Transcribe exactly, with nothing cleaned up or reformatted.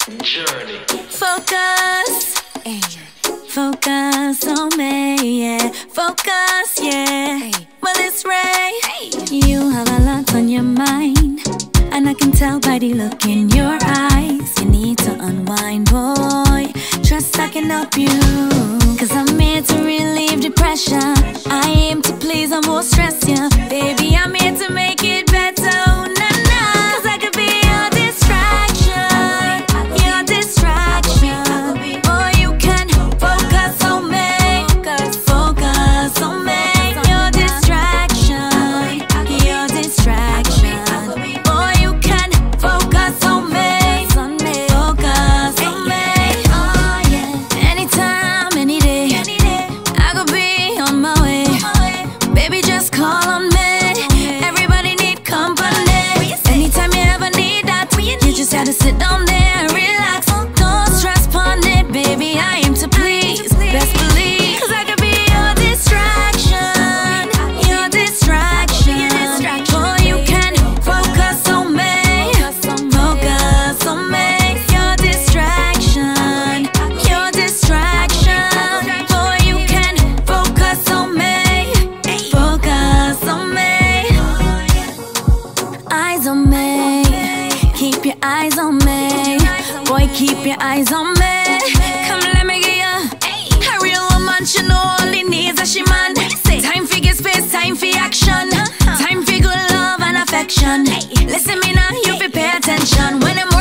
Journey. Focus, ay. Focus on me, yeah. Focus, yeah. Ay. Well, it's right. Ay. You have a lot on your mind, and I can tell by the look in your eyes. You need to unwind, boy. Trust I can help you, cause I'm here to relieve the pressure. I aim to please, I won't stress you. Baby, I'm here to make it better. Oh, nah, nah. Cause I could be your distraction, your distraction. Boy, you can focus on me, focus on me. Your distraction, your distraction. Boy, you can focus on me, focus on me. Oh yeah. Anytime, any day, I could be on my way. Baby, just call on me. Everybody need company. Anytime you ever need that, you just gotta sit down there and relax. Don't stress upon it, baby. I aim to please, best believe. Cause I could be your distraction, your distraction. Boy, you can focus on me, focus on me. Your distraction, your distraction. Boy, you can focus on me, focus on me. Eyes on me, keep your eyes on me. Boy, keep your eyes on me. Come, let me get ya a real woman. She know only needs a she man. Time for get space, time for action. Time for good love and affection. Listen me now, you fi pay attention when I'm